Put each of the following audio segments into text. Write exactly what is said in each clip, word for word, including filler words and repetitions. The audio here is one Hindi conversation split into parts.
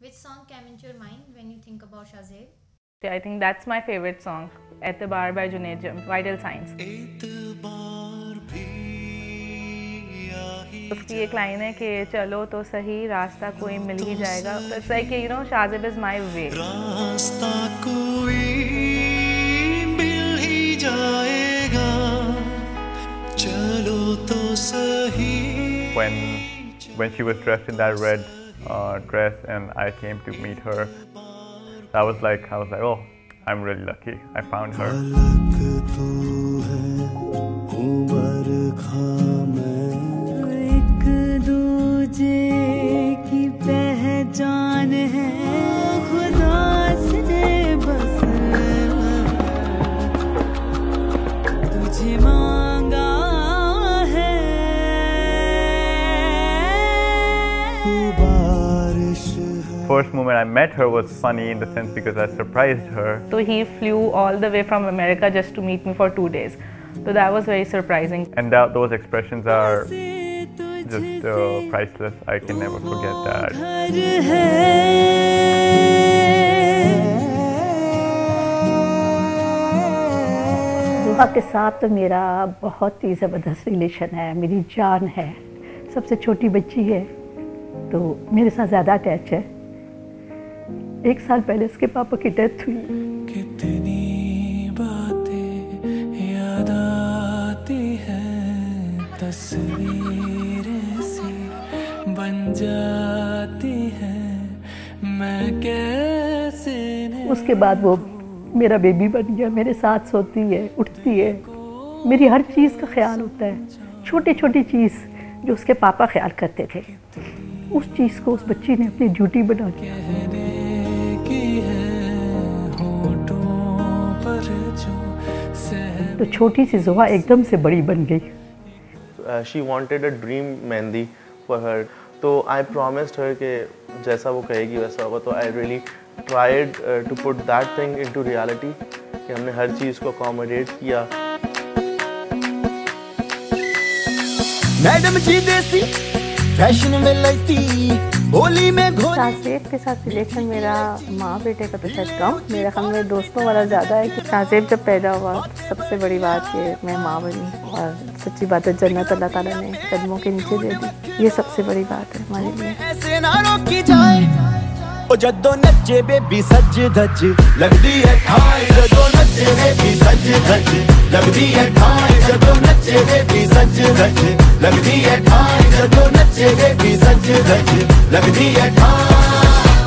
Which song came into your mind when you think about Shahzeb? I think that's my favorite song, Etebar by Junaid Jam, Vital Signs. उसकी एक लाइन है कि चलो तो सही रास्ता कोई मिल ही जाएगा. It's like you know Shahzeb is my way. रास्ता कोई मिल ही जाएगा चलो तो सही. When when she was dressed in that red uh, dress and I came to meet her, I was like I was like oh, I'm really lucky. I found her. की पहचान है खुदा से बस तुझे मांगा है बारिश. First moment I met her was funny in the sense because I surprised her. So he flew all the way from America just to meet me for two days. So that was very surprising. And that, those expressions are just uh, priceless. I can never forget that. Zuha के साथ तो मेरा बहुत ही ज़बरदस्त रिलेशन है, मेरी जान है. सबसे छोटी बच्ची है तो मेरे साथ ज़्यादा अटैच है. एक साल पहले उसके पापा की डेथ हुई. कितनी बातें याद आती हैं तस्वीरें बन जाती है मैं कैसे. उसके बाद वो मेरा बेबी बन गया, मेरे साथ सोती है, उठती है, मेरी हर चीज़ का ख्याल होता है. छोटी छोटी चीज़ जो उसके पापा ख्याल करते थे उस चीज़ को उस बच्ची ने अपनी ड्यूटी बना दिया. तो छोटी सी ज़ुहा एकदम से बड़ी बन गई. She wanted a dream mehndi for her. तो आई प्रॉमिस्ड हर कि जैसा वो कहेगी वैसा होगा. तो I really tried to put that thing into reality कि हमने हर चीज़ को अकोमोडेट किया. मैडम जी देसी फैशन में लगती होली में घोल. शाहज़ेब के साथ रिलेशन मेरा माँ बेटे का तो शायद कम, मेरा ख्याल में दोस्तों वाला ज़्यादा है. कि शाहज़ेब जब पैदा हुआ सबसे बड़ी बात ये मैं माँ बनी और सच्ची बात है जन्नत अल्लाह ताला ने कदमों के नीचे दे दी. ये सबसे बड़ी बात है हमारे लिए. ऐसे ना रोकी जाए ओ जद्दो नच्चे बेबी सज धज लगदी है ठाई. जद्दो नच्चे बेबी सज धज लगदी है ठाई. जद्दो नच्चे बेबी सज धज लगदी है ठाई. जद्दो नच्चे बेबी सज धज लगदी है ठाई.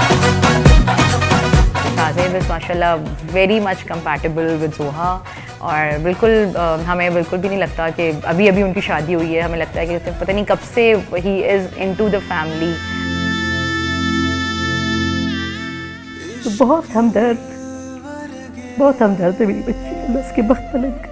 शाहज़ेब इज़ माशाल्लाह very much compatible with Zuha और बिल्कुल आ, हमें बिल्कुल भी नहीं लगता कि अभी अभी उनकी शादी हुई है. हमें लगता है कि पता नहीं कब से ही इज़ इनटू द फैमिली. तो बहुत हमदर्द बहुत हमदर्द है मेरी बच्ची. बस के वक्त पलट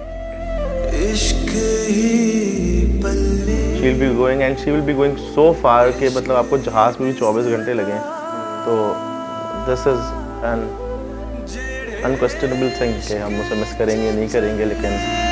she will be going and she will be going so far कि मतलब आपको जहाज़ में भी चौबीस घंटे लगे. तो this is an unquestionable thing कि हम उसे मिस करेंगे नहीं करेंगे. लेकिन